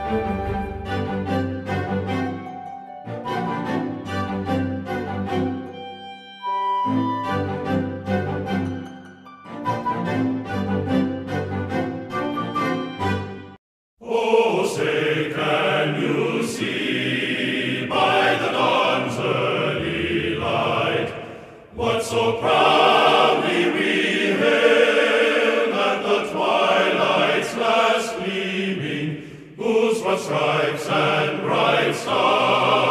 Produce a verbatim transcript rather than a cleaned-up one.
Oh, say, can you see by the dawn's early light what so proudly we hailed at the twilight's last gleaming, whose broad stripes and bright stars